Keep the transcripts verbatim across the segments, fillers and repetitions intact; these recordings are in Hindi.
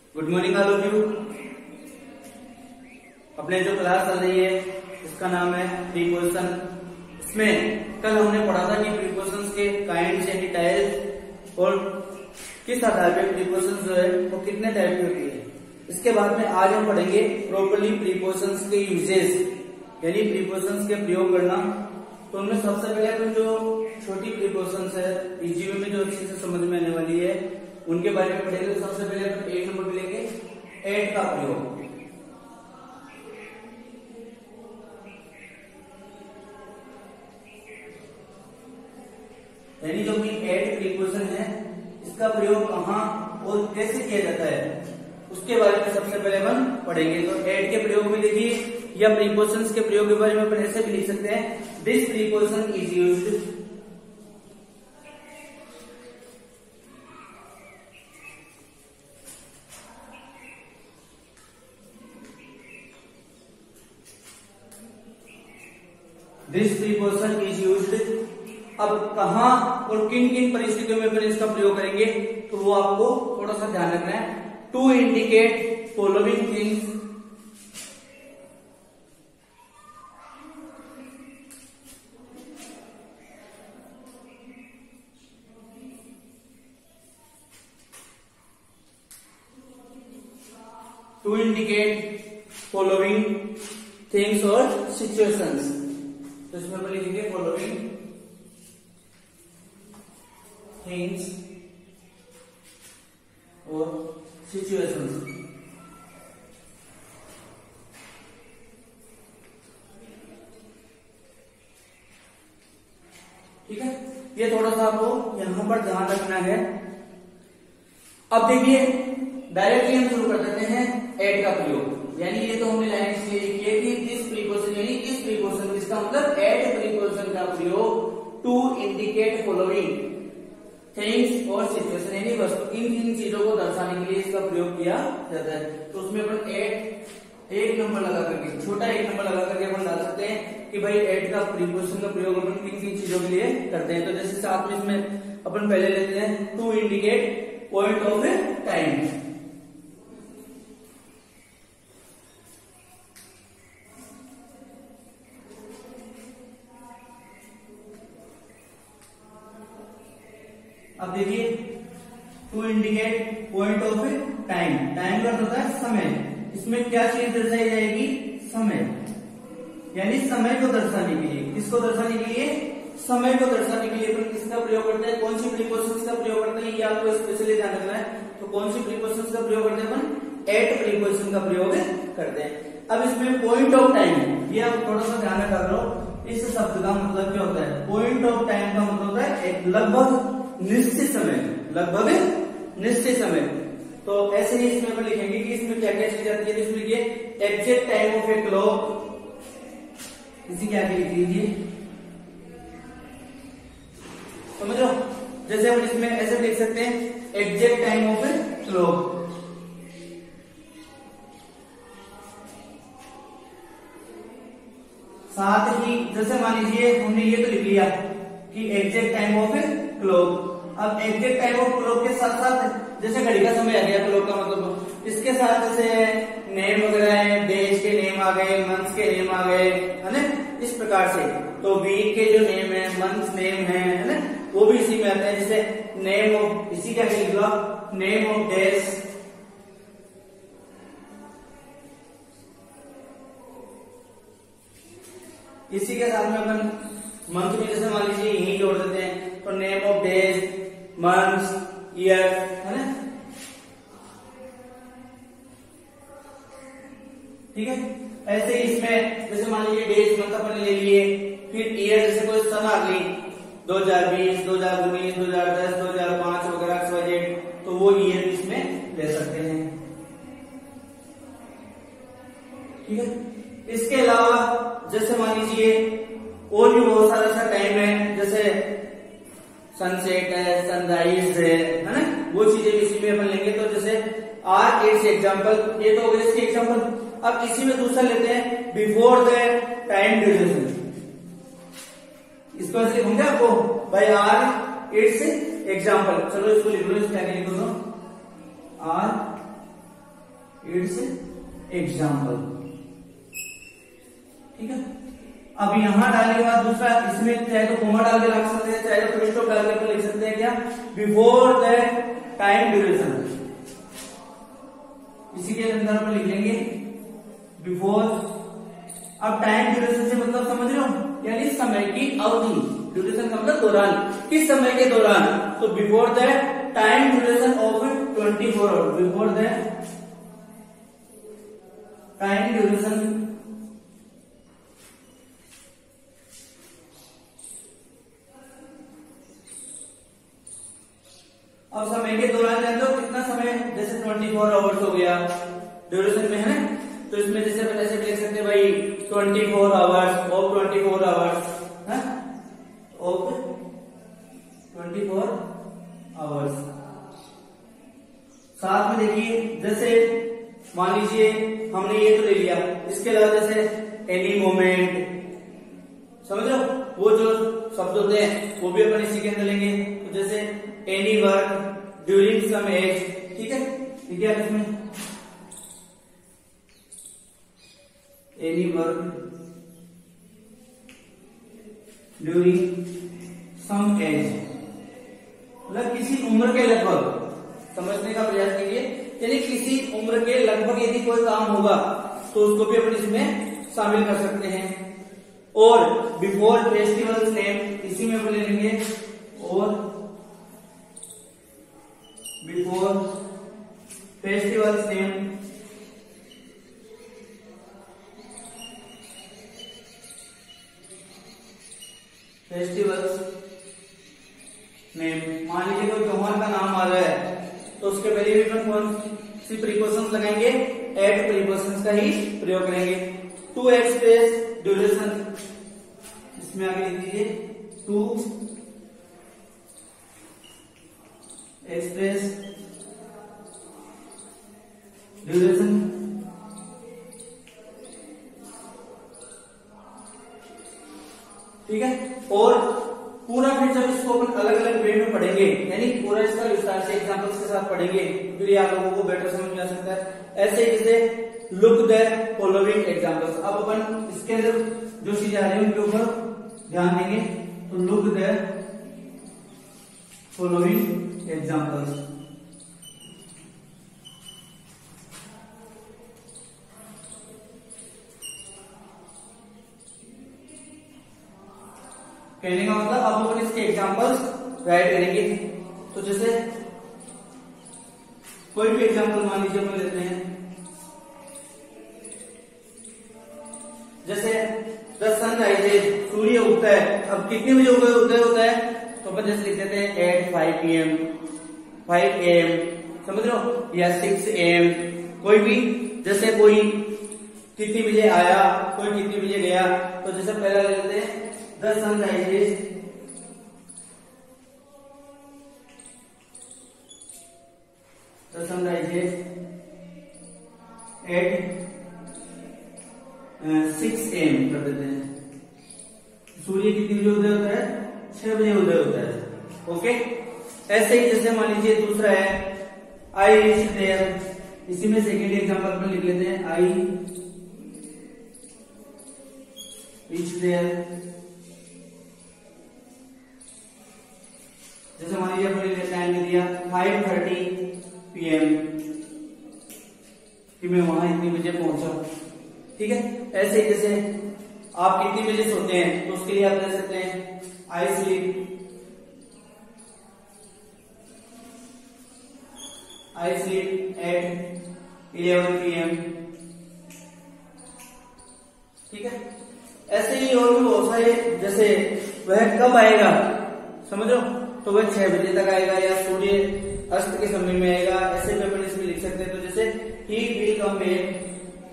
Good morning all of you. अपने जो क्लास चल रही है इसका नाम है प्रीपोजिशन। इसमें कल हमने पढ़ा था कि प्रीपोजिशंस के काइंड्स यानी टाइप्स और किस आधार पे प्रीपोजिशंस जो है वो कितने टाइप की होती है। इसके बाद में आज हम पढ़ेंगे प्रॉपर्ली प्रीपोजिशंस के यूजेस यानी प्रीपोजिशंस के प्रयोग करना। तो उनमें सबसे पहले अपन जो छोटी प्रीपोजिशंस है इजी वे में जो अच्छे से समझ में आने वाली है उनके बारे में पढ़ेंगे। तो सबसे पहले अपन एक नंबर पे लेंगे एट का प्रयोग। यानी जो भी एट प्रीपोजिशन है इसका प्रयोग कहाँ और कैसे किया जाता है उसके बारे में सबसे पहले अपन पढ़ेंगे। तो एट के प्रयोग में देखिए या प्रीपोजिशंस के प्रयोग के बारे में अपन ऐसे भी लिख सकते हैं, this preposition is used this preposition is used. अब कहां और किन किन परिस्थितियों में अपन इसका प्रयोग करेंगे तो वो आपको थोड़ा सा ध्यान रखना है। To indicate following things, to indicate following things और सिचुएशंस। तो इसमें अपन लिखेंगे फॉलोइंग थिंग्स और सिचुएशंस। ठीक है, ये थोड़ा सा आपको यहां पर ध्यान रखना है। अब देखिए डायरेक्टली हम शुरू कर देते हैं एट का प्रयोग। यानी ये तो हमने लाइन इसलिए लिखी है कि दिस प्रीपोजिशन यानी इस प्रीपोजिशन, इसका मतलब एट प्रीपोजिशन का प्रयोग टू इंडिकेट फॉलोइंग थिंग्स और सिचुएशन यानी वस्तु इन तीन चीजों को दर्शाने के लिए इसका प्रयोग किया जाता है। तो उसमें अपन एट एक नंबर लगा करके छोटा एक नंबर लगा करके अपन डाल सकते हैं कि भाई एट का प्रीपोजिशन का प्रयोग अपन किन किन चीजों के लिए करते हैं। तो जैसे साथ में इसमें अपन पहले लेते हैं to indicate point of a time. अब देखिए to indicate point of time, time का होता है समय। इसमें क्या चीज दर्शाई जाएगी? समय, यानी समय को दर्शाने के लिए। किसको दर्शाने के लिए? समय को दर्शाने के लिए अपन किसका प्रयोग करते हैं? कौन सी प्रीपोजिशंस का प्रयोग करते हैं ये आपको स्पेशली ध्यान रखना है। तो कौन सी प्रीपोजिशंस का प्रयोग करते हैं? अपन एट प्रीपोजिशन का प्रयोग करते हैं। अब इसमें पॉइंट ऑफ टाइम ये आप थोड़ा सा ध्यान रखा करो। इस शब्द का मतलब क्या होता है? पॉइंट ऑफ टाइम का मतलब होता है एक लगभग निश्चित समय, लगभग निश्चित समय। तो ऐसे ही इसमें अपन लिखेंगे कि इसमें क्या क्या चीज आती है। इसमें लिखिए exact time of a clock, इसी के आगे लिख लीजिए। समझो, जैसे हम इसमें ऐसे लिख सकते हैं exact time of a clock. साथ ही जैसे मान लीजिए हमने ये तो लिख लिया कि exact time of a clock. अब एग्जैक्ट टाइम ऑफ क्लॉक के साथ साथ जैसे घड़ी का समय आ गया क्लॉक का मतलब, इसके साथ जैसे नेम वगैरह है, डेज के नेम आ गए, मंथ्स के नेम आ गए, है ना, इस प्रकार से। तो वीक के जो नेम है, मंथ्स नेम है, है ना, वो भी इसी में आते हैं। जैसे नेम ऑफ, इसी का लिख लो नेम ऑफ डेज, इसी के साथ में अपन मंथ में जैसे मान लीजिए यही जोड़ देते हैं। तो name of days, months, year, है ना, ठीक है। ऐसे ही इसमें जैसे मान लीजिए डेज मंथ अपन ले लिए, फिर ईयर जैसे कोई सन आ गई दो हजार बीस, दो हजार उन्नीस, दो हजार दस, दो हजार पांच वगैरह, तो वो ईयर इसमें ले सकते हैं। ठीक है। इसके अलावा जैसे मान लीजिए और भी बहुत सारा सा टाइम है, जैसे सनसेट है, सनराइज है, है ना, वो चीजें इसी में अपन लेंगे। तो जैसे आर इट्स एग्जाम्पल, ये तो हो गए इसके एग्जाम्पल। अब इसी में दूसरा लेते हैं बिफोर द टाइम ड्यूरेशन। इसको ऐसे लिखूंगे आपको बाय आर इट्स एग्जाम्पल। चलो इसको लिख लो, इसके आगे लिखो आर इट्स एग्जाम्पल। ठीक है, अब यहां डालने के बाद दूसरा, इसमें चाहे तो कोमा डाल के रख सकते हैं, चाहे तो फुल स्टॉप डाल के लिख सकते हैं क्या, बिफोर द टाइम ड्यूरेशन। इसी के अंदर अपन लिख लेंगे बिफोर। अब टाइम ड्यूरेशन से मतलब समझ रहे हो, यानी समय की अवधि, ड्यूरेशन का मतलब दौरान, किस समय के दौरान, तो before the time duration of twenty four hour, before the time duration अब समय के दौरान जानते हो कितना समय, जैसे ट्वेंटी फोर आवर्स हो गया ड्यूरेशन में है ना, तो इसमें जैसे अपन ऐसे लिख सकते हैं भाई twenty four hours of twenty four hours of twenty four hours. साथ में देखिए, जैसे मान लीजिए हमने ये तो ले लिया, इसके अलावा जैसे एनी मोमेंट, समझ रहे हो, वो जो शब्द होते हैं वो भी अपन इसी के अंदर लेंगे। तो जैसे any work during some age, ठीक है, ठीक है, इसमें any work during some age, मतलब किसी उम्र के लगभग, समझने का प्रयास कीजिए, यानी किसी उम्र के लगभग यदि कोई काम होगा तो उसको भी अपन इसमें शामिल कर सकते हैं। और बिफोर फेस्टिवल्स नेम, इसी में अपन ले लेंगे, और before festivals name festivals name, मान लीजिए कोई त्योहार का नाम आ रहा है तो उसके पहले भी अपन कौन सी प्रीपोजिशन लगाएंगे, एट प्रीपोजिशन का ही प्रयोग करेंगे। टू एक्सप्रेस ड्यूरेशन, इसमें आगे लिख दीजिए टू एक्सप्रेस ड्यूरेशन, ठीक है। और पूरा फिर जब इसको अपन अलग अलग वे में पढ़ेंगे, यानी पूरा इसका विस्तार से एग्जांपल्स के साथ पढ़ेंगे, फिर आप लोगों को बेटर समझ में आ सकता है। ऐसे जैसे लुक द फॉलोइंग एग्जांपल्स, अब अपन इसके अंदर जो चीजें आ रही है उनके ऊपर ध्यान देंगे। तो लुक द फॉलोइंग एग्जांपल्स, कहने का मतलब अब अपन इसके एग्जांपल्स राइट करेंगे। तो जैसे कोई भी एग्जांपल मान लीजिए अपन लेते हैं, जैसे द सन राइजेज, सूर्य उगता है। अब कितने बजे उदय उदय होता है, तो अपन जैसे लिख देते हैं at five p m, five a m, समझ रहे हो, या सिक्स ए एम, कोई भी, जैसे कोई कितनी बजे आया, कोई कितनी बजे गया। तो जैसे पहला ले लेते हैं the sun rises the sun rises at six a m कर देते हैं। सूर्य कितनी बजे उदय होता है, छह बजे उदय होता है। ओके, ऐसे ही जैसे मान लीजिए दूसरा है आई रीच देयर, इसी में सेकेंड एग्जांपल में लिख लेते हैं आई रीच देयर। जैसे मान लीजिए अपने टाइम में दिया फाइव थर्टी पी एम कि मैं वहां इतनी बजे पहुंचा, ठीक है। ऐसे ही जैसे आप कितनी बजे सोते हैं, तो उसके लिए आप दे सकते हैं I sleep I sleep at eleven p m, ठीक है। ऐसे ही और भी बहुत सारे, जैसे वह कब आएगा, समझ लो, तो वह छह बजे तक आएगा या सूर्य अस्त के समय में आएगा, ऐसे में अपन इसमें लिख सकते हैं। तो जैसे he will come back,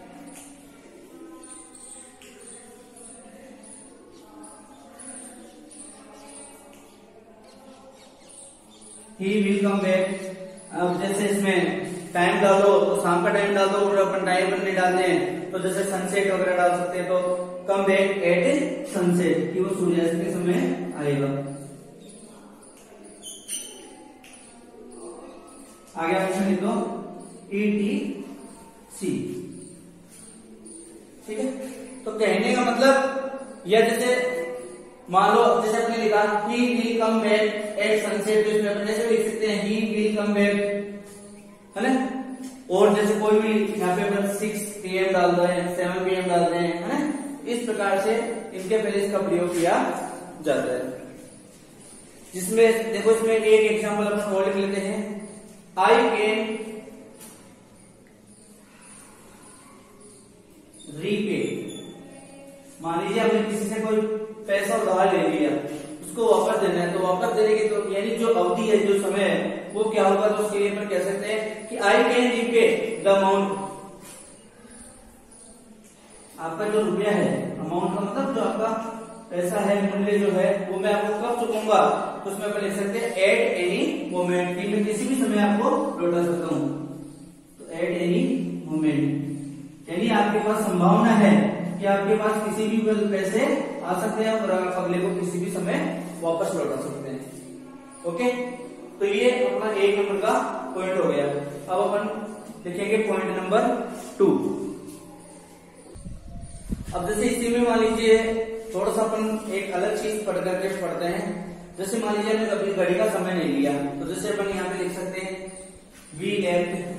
he will come back. अब जैसे इसमें टाइम डालो तो शाम का टाइम डाल दो, और अपन टाइम नहीं डालते हैं तो जैसे सनसेट वगैरह डाल सकते हैं। तो कम बैक एट सनसेट, कि वो सूर्यास्त के समय आएगा। आगे ऑप्शन लिख दो ई टी सी। ठीक है, तो कहने का मतलब या जैसे मान लो जैसे अपने लिखा he will come back at sunset, तो इसमें अपने से लिख सकते हैं ही विल कम बैक, है ना। और जैसे कोई भी यहाँ पे अपन सिक्स पी एम डाल रहे हैं, सेवन पी एम डाल रहे हैं, है ना। इस प्रकार से इनके पहले इसका प्रयोग किया जाता है। जिसमें देखो इसमें एक एग्जाम्पल अपन और लिख लेते हैं, आई कैन रीपे। मान लीजिए आपने किसी से कोई पैसा उधार ले लिया, उसको वापस देना है, तो वापस देने की तो यानी जो अवधि है, जो समय है, वो क्या होगा, तो उसके लिए अपन कह सकते हैं कि I can repay the amount. आपका जो रुपया है, अमाउंट का मतलब जो आपका पैसा है, मूल्य जो है, वो मैं आपको कब चुकूंगा, तो उसमें अपन लिख सकते हैं एट एनी मोमेंट, कि मैं किसी भी समय आपको लौटा सकता हूं। तो एट एनी मोमेंट यानी आपके पास संभावना है कि आपके पास किसी भी पैसे आ सकते हैं और आप अगले को किसी भी समय वापस लौटा सकते हैं। ओके, तो ये अपना एक नंबर का पॉइंट हो गया। अब अपन लिखेंगे पॉइंट नंबर टू। अब जैसे इसी में मान लीजिए थोड़ा सा अपन एक अलग चीज पढ़ करके पढ़ते हैं। जैसे मान लीजिए हमने कभी घड़ी का समय नहीं लिया, तो जैसे अपन यहाँ पे लिख सकते हैं we left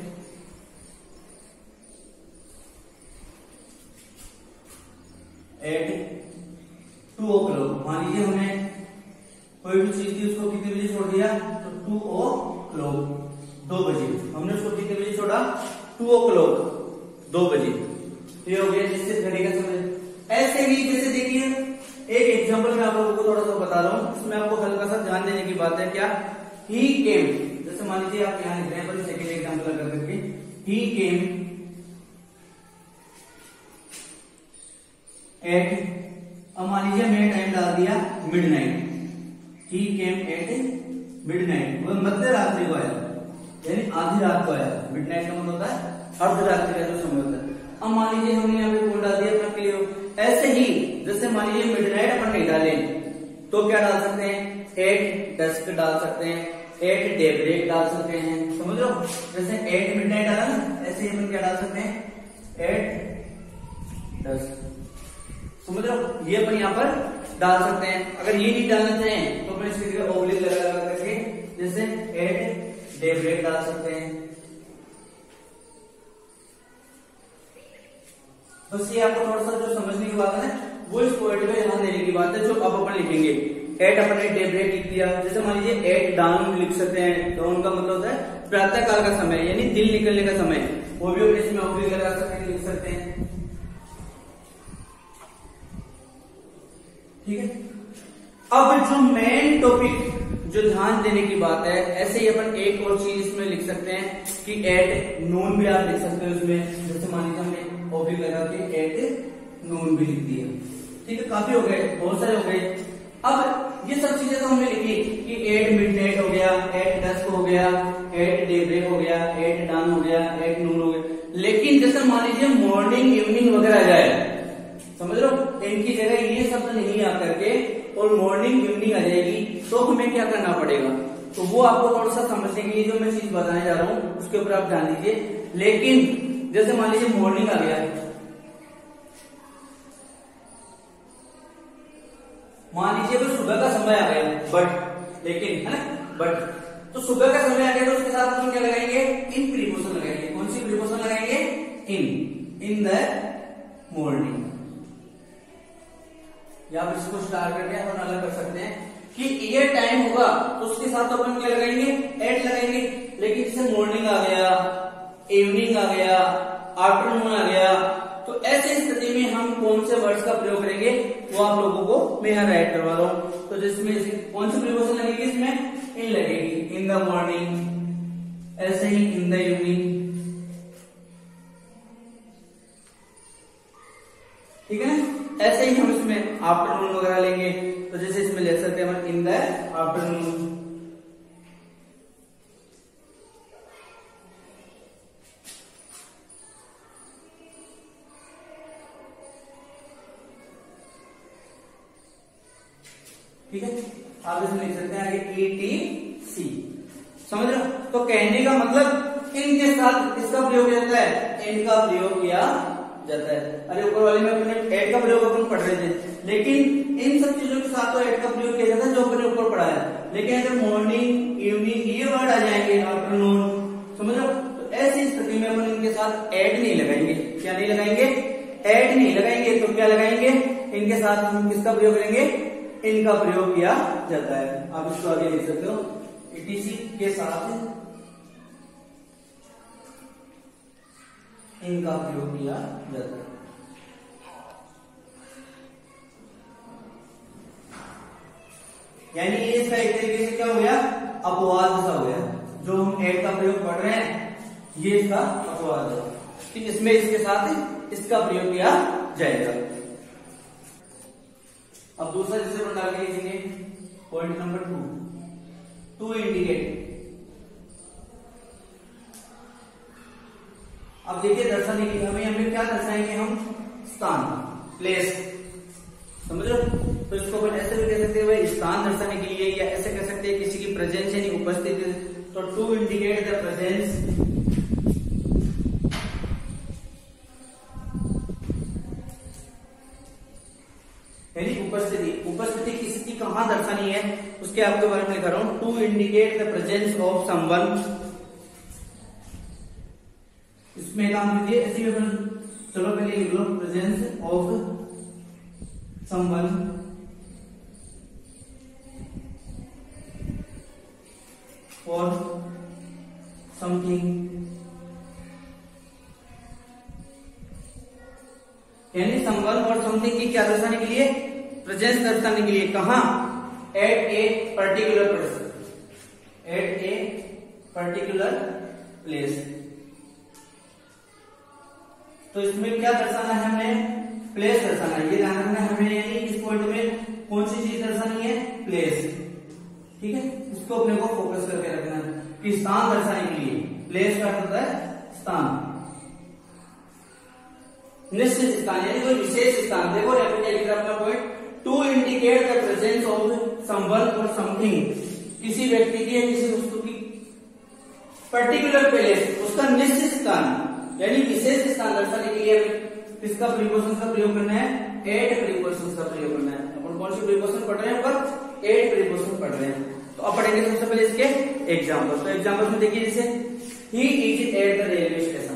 at two o'clock. मान लीजिए हमने कोई भी चीज थी, उसको कितने बजे छोड़ दिया, तो टू ओ क्लॉक, दो बजे। हमने उसको कितने बजे छोड़ा, टू ओ क्लॉक, दो बजे। ये हो गया जिससे घड़ी का समय। ऐसे ही जैसे देखिए एक एग्जांपल मैं आप लोगों को थोड़ा सा बता रहा हूं, इसमें आपको हल्का सा ध्यान देने की बात है। क्या, ही केम, जैसे मान लीजिए आप यहाँ लिख रहे हैं, पर सेकेंड एग्जाम्पल कर करके ही केम एट, अब मान लीजिए मैंने टाइम डाल दिया midnight, he came at midnight, वो मध्य रात्रि को आया, यानी आधी रात को आया। मिडनाइट का मतलब होता है अर्धरात्रि का जो समय होता है। अब मान लीजिए हमने यहाँ पे कोड डाल दिया अपना क्लियर। ऐसे ही जैसे मान लीजिए मिडनाइट अपन नहीं डाले, तो क्या डाल सकते हैं, एट डस्क डाल सकते हैं, एट डेब्रेक डाल सकते हैं, समझ लो। जैसे एट मिडनाइट डाला ना, ऐसे ही अपन क्या डाल सकते हैं, एट डस्क, समझ लो। ये अपन यहाँ पर डाल सकते हैं। अगर ये नहीं डालना चाहें तो अपन इसकी जगह ओब्लिक लगा लगा करके जैसे एट डेब्रेक डाल सकते हैं। बस ये आपको थोड़ा सा जो समझने की बात है वो इस पॉइंट में ध्यान देने की बात है, जो अब अपन लिखेंगे। एट अपन ने डेब्रेक लिख दिया, जैसे मान लीजिए एट डाउन लिख सकते हैं। डाउन का मतलब होता है प्रातः काल का समय, यानी दिन निकलने का समय, वो भी अपने इसमें ओब्लिक लगा सकते हैं, लिख सकते हैं। ठीक है, अब जो मेन टॉपिक जो ध्यान देने की बात है, ऐसे ही अपन एक और चीज इसमें लिख सकते हैं कि एट नून भी आप लिख सकते हैं उसमें। जैसे मान लीजिए हमने ओब्लिक लगा के एट नून भी लिख दिया। ठीक है, काफी हो गए, बहुत सारे हो गए। अब ये सब चीजें तो हमने लिखी कि एट मिडनाइट हो गया, एट डस्क हो गया, एट डेब्रेक हो गया, एट डाउन हो गया, एट नून हो गया। लेकिन जैसे मान लीजिए मॉर्निंग इवनिंग वगैरह आ जाए, समझ लो, इनकी जगह ये शब्द नहीं आ करके और मॉर्निंग इवनिंग आ जाएगी, तो हमें क्या करना पड़ेगा, तो वो आपको थोड़ा सा समझने के लिए जो मैं चीज बताने जा रहा हूं उसके ऊपर आप ध्यान दीजिए। लेकिन जैसे मान लीजिए मॉर्निंग आ गया, मान लीजिए तो सुबह का समय आ गया, बट लेकिन है ना, बट तो सुबह का समय आ गया, तो उसके साथ हम क्या लगाएंगे, इन प्रीपोजिशन लगाएंगे। कौन सी प्रीपोजिशन लगाएंगे, इन, इन द मॉर्निंग। या आप इसको स्टार करके अपन अलग कर सकते हैं कि ये टाइम होगा तो उसके साथ तो अपन क्या लगाएंगे, एट लगाएंगे। लेकिन जैसे मॉर्निंग आ गया, इवनिंग आ गया, आफ्टरनून आ गया, तो ऐसी स्थिति में हम कौन से वर्ड्स का प्रयोग करेंगे वो आप लोगों को मैं यहाँ राइट करवा रहा हूं। तो जिसमें कौन सी प्रीपोजिशन लगेगी, इसमें इन लगेगी, इन द मॉर्निंग, ऐसे ही इन द इवनिंग। ठीक है ना, ऐसे ही हम इसमें आफ्टरनून वगैरह लेंगे, तो जैसे इसमें ले सकते हैं इन द आफ्टरनून। ठीक है, आप इसमें लिख सकते हैं आगे ई टी सी, समझ रहे हो। तो कहने का मतलब इनके साथ किसका प्रयोग किया जाता है, एंड का प्रयोग किया जाता है। अरे ऊपर वाले में अपने एड का प्रयोग अपन पढ़ रहे थे, लेकिन इन सब चीजों के साथ तो एड का प्रयोग किया जाता है जो अपने ऊपर पढ़ा है। लेकिन अगर मॉर्निंग, इवनिंग ये वर्ड आ जाएंगे, आफ्टरनून, समझो, तो ऐसी स्थिति में अपन इनके साथ एड नहीं लगाएंगे। क्या नहीं लगाएंगे, एड नहीं लगाएंगे। तो क्या लगाएंगे, इनके साथ हम किसका प्रयोग करेंगे, इनका प्रयोग किया जाता है। आप इसको आगे लिख सकते हो, ईटीसी के साथ इनका प्रयोग किया जाता है। यानी ये इसका एक तरीके से क्या हो गया, अपवाद सा हो गया। जो हम एड का प्रयोग पढ़ रहे हैं ये इसका अपवाद है, ठीक, इसमें इसके साथ इसका प्रयोग किया जाएगा। अब दूसरा जैसे अपन डाल के लिखेंगे point number two, to indicate. अब देखिए दर्शाने के लिए हमें हमें क्या दर्शाएंगे, हम स्थान, प्लेस, समझो। तो इसको अपन ऐसे भी कह सकते हैं स्थान दर्शाने के लिए, या ऐसे कह सकते हैं किसी की प्रेजेंस यानी उपस्थिति। तो टू इंडिकेट द प्रेजेंस यानी उपस्थिति, उपस्थिति किसकी कहां दर्शानी है उसके आपके बारे में लिखा रहा हूं। To indicate the presence of someone, इसमें काम कीजिए ऐसे भी अपन, चलो पहले लिख लो प्रेजेंस ऑफ समवन और समथिंग, यानी समवन और समथिंग की क्या दर्शाने के लिए, प्रेजेंस दर्शाने के लिए। कहां, at a particular person, at a particular place. तो इसमें क्या दर्शाना है, हमें प्लेस दर्शाना है। ये ध्यान रखना है हमें, यानी इस पॉइंट में कौन सी चीज दर्शानी है, प्लेस, ठीक है। इसको अपने को फोकस करके रखना है कि स्थान दर्शाने के लिए प्लेस का होता है स्थान, निश्चित स्थान यानी कोई विशेष स्थान। देखो क्या लिख रहा है अपना point, to indicate the presence of someone और समथिंग, किसी व्यक्ति की या किसी वस्तु की पर्टिकुलर प्लेस, उसका निश्चित स्थान यानी विशेष स्थान दर्शाने के लिए किसका प्रीपोजिशन का प्रयोग करना है, एट प्रीपोजिशन का प्रयोग करना है। अपन कौन सी प्रीपोजिशन पढ़ रहे हैं, पर एट प्रीपोजिशन पढ़ रहे हैं। तो अब पढ़ेंगे सबसे पहले इसके एग्जाम्पल। तो एग्जाम्पल में देखिए, जैसे he is at the railway station,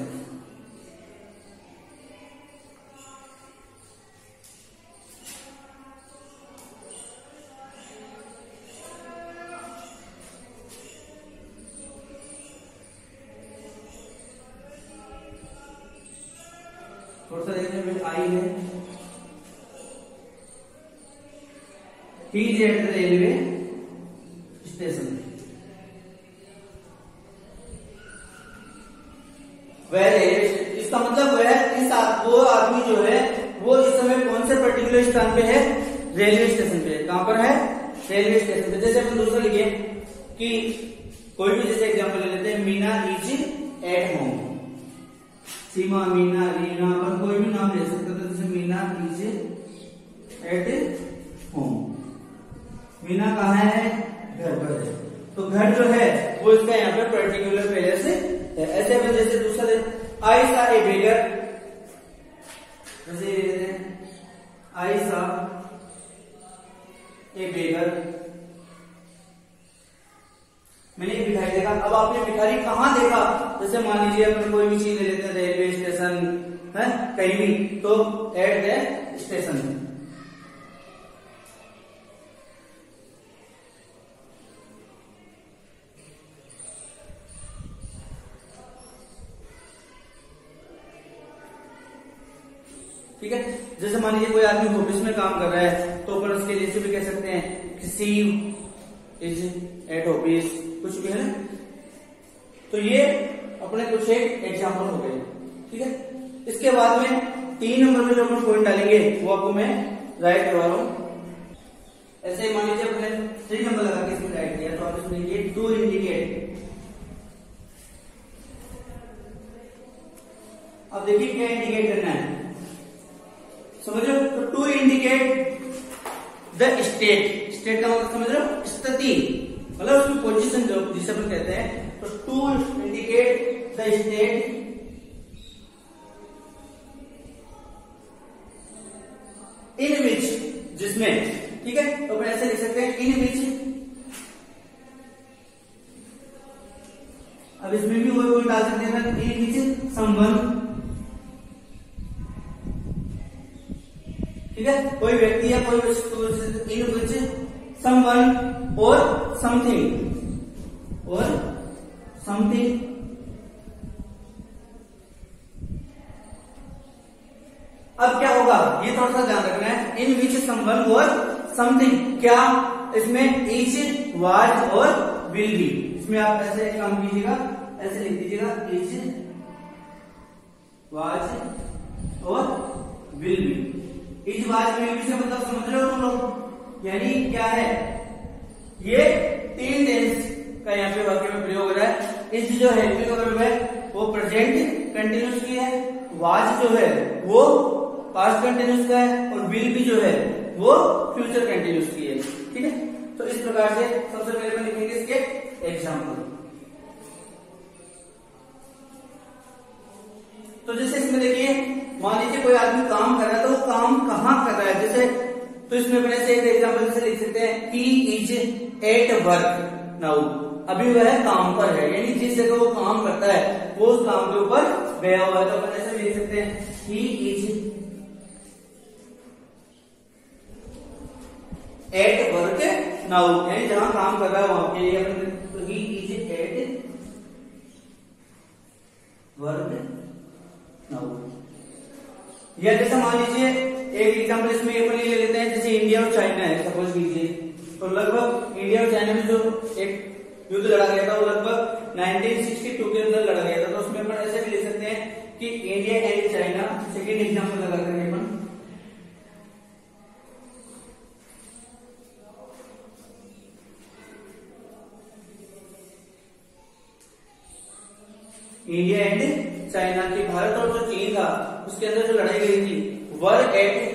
थोड़ा सा देखने में आई है, he is at the railway station, वह रेलवे, इसका मतलब वह इस वो आदमी जो है वो इस समय कौन से पर्टिकुलर स्थान पे है, रेलवे स्टेशन पे। कहां पर है, रेलवे स्टेशन पे। जैसे अपन दूसरा लिखे कि कोई भी जैसे एग्जांपल ले लेते हैं, Meena is at home, Seema, Meena, Reena, पर कोई भी नाम ले सकते हो। जैसे Meena is at home, Meena कहाँ है, घर पर है। तो घर जो है वो इसका यहाँ पे पर्टिकुलर प्लेस है। ऐसे में जैसे दूसरा आई सा ए बेगर, जैसे आई सा ए बेगर, मैंने एक भिखारी देखा। अब आपने भिखारी कहाँ देखा, जैसे मान लीजिए अपन कोई भी चीज ले लेते हैं, रेलवे स्टेशन है कहीं भी, तो एट द स्टेशन। ठीक है, जैसे मान लीजिए कोई आदमी ऑफिस में काम कर रहा है, तो अपन उसके जैसे भी कह सकते हैं सी इज एट ऑफिस, कुछ भी है ना। तो ये अपने कुछ एक एग्जाम्पल हो गए, ठीक है। इसके बाद में तीन नंबर में जो अपन पॉइंट डालेंगे वो आपको मैं राइट करवा रहा हूं। ऐसे ही मान लीजिए अपने थ्री नंबर लगा के इसमें राइट किया, तो आप इसमें ये टू इंडिकेट। अब देखिए क्या इंडिकेट करना है, समझ रहे हो। तो to indicate the state, state का मतलब समझ रहे हो, स्थिति, मतलब उसकी पोजीशन जो जिसे अपन कहते हैं। तो to indicate the state in which, जिसमें, ठीक है, तो अपन ऐसे लिख सकते हैं इन विच, अब इसमें भी कोई कोई डाल सकते हैं इन विच समवन, ठीक है, कोई व्यक्ति या कोई वस्तु, इन विच समवन और समथिंग और समथिंग, अब क्या होगा ये थोड़ा सा ध्यान रखना है, इन विच समवन और समथिंग, क्या इसमें इज वाज और विल बी, इसमें आप ऐसे काम कीजिएगा, ऐसे लिख दीजिएगा इज वाज और will be, is was will be से मतलब समझ रहे हो तुम लोग, यानी क्या है, ये तीन टेंस का यहाँ पे वाक्य में प्रयोग हो रहा है। इज जो है है वो प्रेजेंट कंटिन्यूस की है, वाज जो है वो पास्ट कंटिन्यूस का है, और विल भी जो है वो फ्यूचर कंटिन्यूस की है, ठीक है। तो इस प्रकार से सबसे पहले हम लिखेंगे इसके एग्जाम्पल। तो जैसे इसमें देखिए, मान लीजिए कोई आदमी काम कर रहा है, तो वो काम कहाँ कर रहा है, जैसे तो इसमें अपने से एक एग्जाम्पल से लिख सकते हैं he is at work now, अभी वह काम पर है, यानी जिस जगह वो काम करता है वो उस काम के ऊपर गया हुआ है, तो अपन ऐसे लिख सकते हैं he is at work now, यानी जहां काम कर रहा है वहां के लिए अपन he is at work now. या जैसे मान लीजिए एक एग्जाम्पल इसमें अपन ले लेते हैं, जैसे इंडिया और चाइना है सपोज कीजिए, तो लगभग इंडिया और चाइना में जो एक युद्ध लड़ा गया था वो लगभग नाइनटीन सिक्सटी टू के अंदर लड़ा गया था, तो उसमें अपन ऐसे भी लिख सकते हैं कि India and China, second example लगा करेंगे अपन, इंडिया एंड चाइना की, भारत और जो चीन था उसके अंदर जो लड़ाई गई थी, वर एट,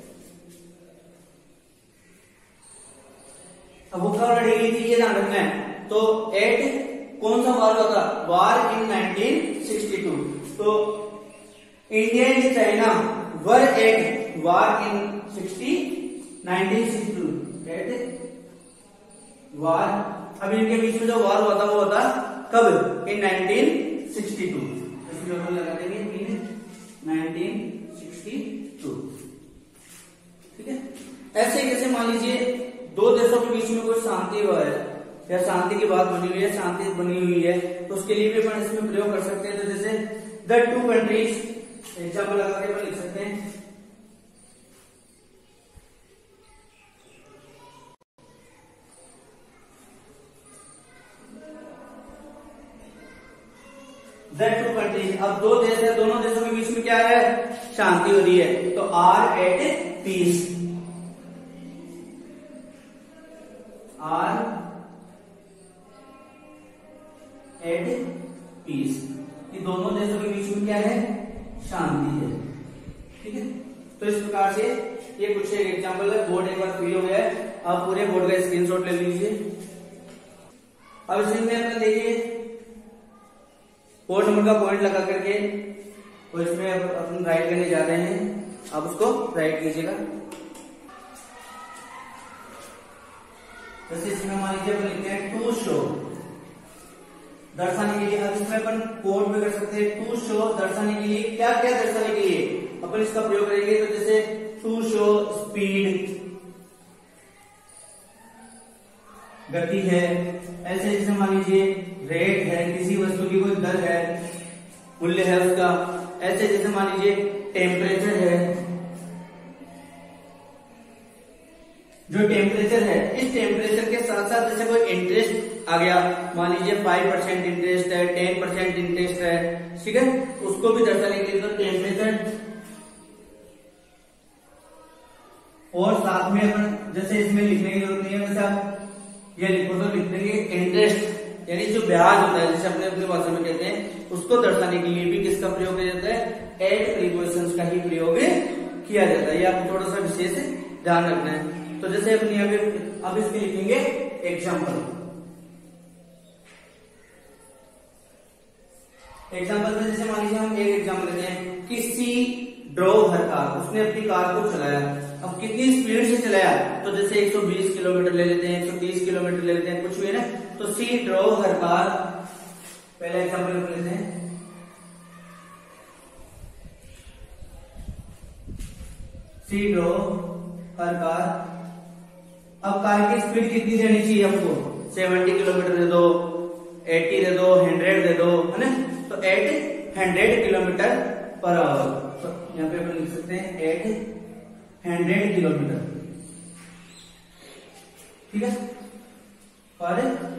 अब वो कब लड़ी गई थी ये ध्यान रखना है, तो एट कौन सा वार हुआ था, war in nineteen sixty two, तो India and China were at war in nineteen sixty two, at war, अब इनके बीच में जो वार हुआ था वो हुआ था कब, इन नाइनटीन सिक्सटी टू, लगा देंगे इन नाइनटीन सिक्सटी टू, ठीक है। ऐसे जैसे मान लीजिए दो देशों के बीच में कोई शांति हुआ है या शांति की बात बनी हुई है, शांति बनी हुई है, तो उसके लिए भी अपन इसमें प्रयोग कर सकते हैं। तो जैसे द टू कंट्रीज एग्जाम्पल लगा के अपन लिख सकते हैं, द टू कंट्रीज, अब दो देश है, दोनों देशों के बीच में क्या है, शांति हो रही है, तो are at peace, are at peace, ये दोनों देशों के बीच में क्या है, शांति है, ठीक है। तो इस प्रकार से ये कुछ एक एग्जाम्पल है, बोर्ड एक बार फिल हो गया है, आप पूरे बोर्ड का स्क्रीनशॉट ले लीजिए। अब इसमें अपने देखिए कोड नंबर का पॉइंट लगा करके, और इसमें अपन राइट करने जा रहे हैं, आप उसको राइट कीजिएगा। जैसे इसमें मान लीजिए अपन लिखते हैं टू शो, दर्शाने के लिए, अब इसमें अपन कोड भी कर सकते हैं, टू शो दर्शाने के लिए, क्या क्या दर्शाने के लिए अपन इसका प्रयोग करेंगे, तो जैसे टू शो स्पीड, गति है, ऐसे जैसे मान लीजिए रेट है, किसी वस्तु की कोई दर है, मूल्य है उसका, ऐसे जैसे मान लीजिए टेम्परेचर है, जो टेम्परेचर है, इस टेम्परेचर के साथ साथ जैसे कोई इंटरेस्ट आ गया, मान लीजिए फाइव परसेंट इंटरेस्ट है, टेन परसेंट इंटरेस्ट है, ठीक है, उसको भी दर्शाने के लिए तो टेम्परेचर, और साथ में अपन जैसे इसमें लिखने की जरूरत नहीं है, वैसे आप ये लिखो तो लिख देंगे इंटरेस्ट, यानी जो ब्याज होता है, जैसे अपने अपनी भाषा में कहते हैं, उसको दर्शाने के लिए भी किसका प्रयोग किया जाता है, एट प्रीपोजिशंस का ही प्रयोग किया जाता है। ये आपको थोड़ा सा विशेष ध्यान रखना है। तो जैसे अपनी यहाँ पे अब इसमें लिखेंगे एग्जाम्पल, एग्जाम्पल में जैसे मान लीजिए हम एक एग्जाम्पल लेते हैं, किसी ड्रोव हर कार, उसने अपनी कार को चलाया। अब कितनी स्पीड से चलाया, तो जैसे एक सौ बीस किलोमीटर ले लेते हैं, एक सौ तीस किलोमीटर ले लेते हैं, कुछ भी है ना। तो सी ड्रोव हर कार, पहला एग्जाम्पल लेते हैं, सी ड्रोव हर कार। अब कार की स्पीड कितनी देनी चाहिए हमको, सत्तर किलोमीटर दे दो, अस्सी दे दो, सौ दे दो, है ना। तो at hundred kilometre per hour, तो यहाँ पे अपन लिख सकते हैं एट हंड्रेड किलोमीटर, ठीक है, पर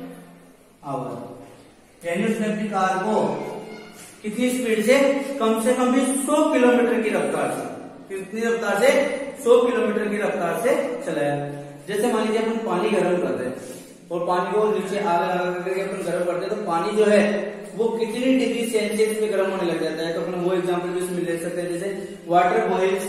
आवर। यानी उसने अपनी कार को कितनी स्पीड से, कम से कम भी सौ किलोमीटर की रफ्तार से, कितनी रफ्तार से, सौ किलोमीटर की रफ्तार से चलाया। जैसे मान लीजिए अपन पानी गर्म करते हैं और पानी को नीचे आग लगा करके अपन गर्म करते हैं, तो पानी जो है वो कितनी डिग्री सेल्सियस में गर्म होने लग जाता है। तो अपन वो एग्जांपल भी इसमें ले सकते हैं, जैसे water boils,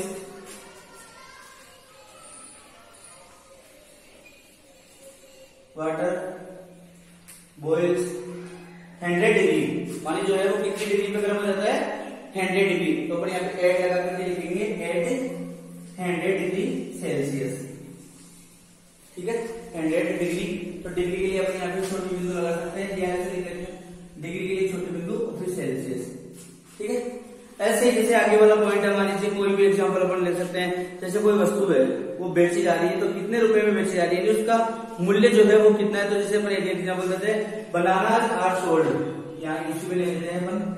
water boils hundred degree, पानी जो है वो कितनी डिग्री पे गर्म हो जाता है, हंड्रेड डिग्री। तो अपन यहाँ पे एट लगा करके लिखेंगे एट हंड्रेड डिग्री सेल्सियस, ठीक है, हंड्रेड डिग्री। तो डिग्री के लिए अपन यहाँ पे छोटी बिंदु लगा सकते हैं, डिग्री के लिए छोटी बिंदु और फिर सेल्सियस, ठीक है। ऐसे ही जैसे आगे वाला पॉइंट है, मान लीजिए कोई भी एग्जांपल अपन ले सकते हैं, जैसे कोई वस्तु है वो बेची जा रही है, तो कितने रुपए में बेची जा रही है, उसका मूल्य जो है वो कितना है। तो जैसे अपन एक एग्जांपल देते हैं, बनानास आर सोल्ड, यहाँ इसी में ले लेते हैं अपन,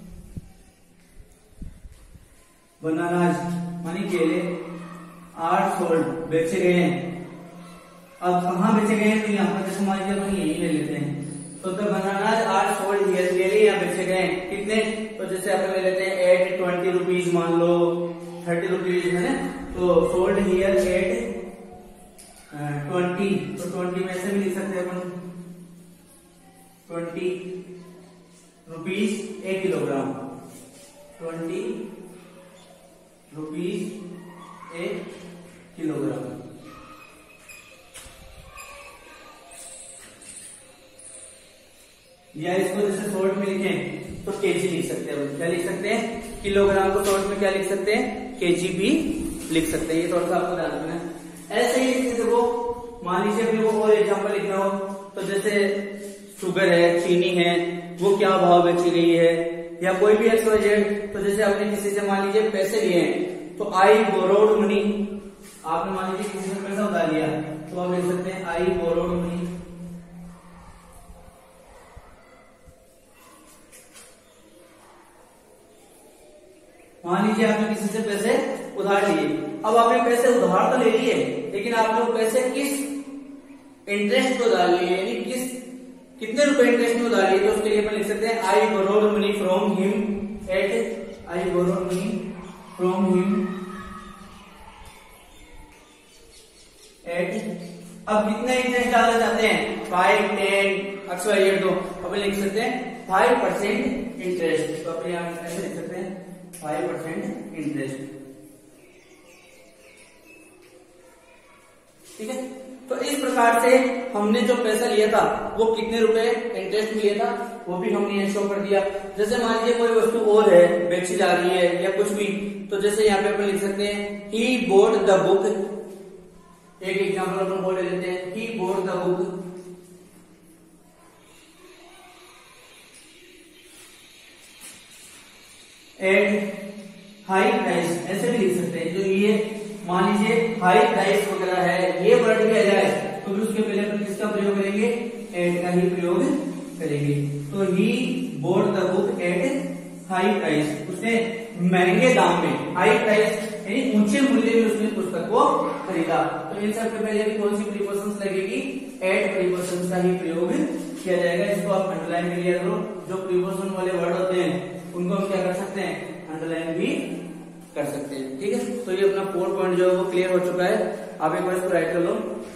बनानास मानी केले आर सोल्ड, बेचे गए हैं। अब कहाँ बेचे गए हैं, तो यहाँ पर जैसे मान लीजिए अपन यही ले लेते हैं, तो the bananas are sold here, केले यहाँ बेचे गए हैं कितने, तो जैसे अपन ले लेते हैं एट ट्वेंटी रुपीज, मान लो थर्टी रुपीज है ना। तो सोल्ड हियर एट ट्वेंटी, तो ट्वेंटी में से भी लिख सकते हैं अपन ट्वेंटी रुपीज एक किलोग्राम, ट्वेंटी रुपीज एक किलोग्राम। या इसको जैसे शॉर्ट में लिखें तो केजी लिख सकते हैं, क्या लिख सकते हैं, किलोग्राम को शॉर्ट में क्या लिख सकते हैं, केजी भी लिख सकते हैं। ये थोड़ा सा आपको ध्यान रखना है। ऐसे ही देखो, मान लीजिए अपने को और एग्जांपल लिखना हो, तो जैसे शुगर है, चीनी है, वो क्या भाव बेची गई है, या कोई भी एक्स वाई जेड। तो जैसे आपने किसी से मान लीजिए पैसे लिए हैं, तो आई बोरोड मनी, आपने मान लीजिए किसी से पैसा उधार लिया, तो आप लिख सकते हैं आई बोरोड मनी। मान लीजिए आपने किसी से पैसे उधार लिए, अब आपने पैसे उधार तो ले लिए, लेकिन आपने वो पैसे किस इंटरेस्ट को उधार लिए, यानी किस कितने रुपए इंटरेस्ट में उधार लिए, तो उसके लिए अपन लिख सकते हैं I borrowed money from him at, I borrowed money from him at. अब कितने इंटरेस्ट डालना चाहते हैं, five ten x y z, तो अपन लिख सकते हैं फाइव परसेंट इंटरेस्ट। तो अपन यहाँ ऐसे लिख सकते हैं फाइव परसेंट इंटरेस्ट, ठीक है। तो इस प्रकार से हमने जो पैसा लिया था वो कितने रुपए इंटरेस्ट में लिया था वो भी हमने यहाँ शो कर दिया। जैसे मान लीजिए कोई वस्तु और है, बेची जा रही है या कुछ भी, तो जैसे यहाँ पे अपन लिख सकते हैं ही बोट द बुक, एक एग्जाम्पल अपन बोल लेते हैं, he bought the book at high price, ऐसे भी लिख सकते हैं। जो ये मान लीजिए हाई प्राइस वगैरह है, ये वर्ड भी आ जाए तो भी उसके पहले अपन किसका प्रयोग करेंगे, एट का ही प्रयोग करेंगे। तो he bought the book at high price, उसने महंगे दाम में, हाई प्राइस यानी ऊंचे मूल्य में उसने पुस्तक को खरीदा। तो इन सबके पहले भी कौन सी प्रीपोजिशंस लगेगी, एट प्रीपोजिशंस का ही प्रयोग किया जाएगा। इसको आप अंडरलाइन कर लिया करो, जो प्रीपोजिशन वाले वर्ड होते हैं उनको हम क्या कर सकते हैं, अंडरलाइन भी कर सकते हैं, ठीक है। तो ये अपना फोर पॉइंट जो है वो क्लियर हो चुका है। आप एक बार इसको राइट कर लो।